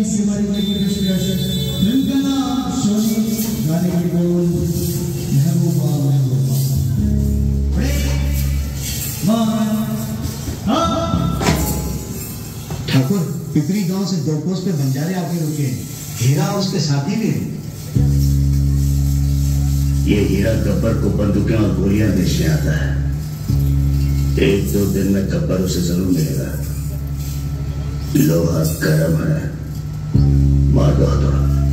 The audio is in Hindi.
से हमारी बड़ी पेशकश फिल्म का नाम शोनी, गाने की बोल महबूबा महबूबा। ठाकुर, पिपरी गांव से 2 कोस पे बंजारे आके रुके। हीरा उसके साथी भी। ये हीरा गब्बर को बंदूकें और गोलियां बेचने आता है। 1-2 दिन में गब्बर उसे जरूर मिलेगा। लोहा गर्म है, मार दो हथौड़ा।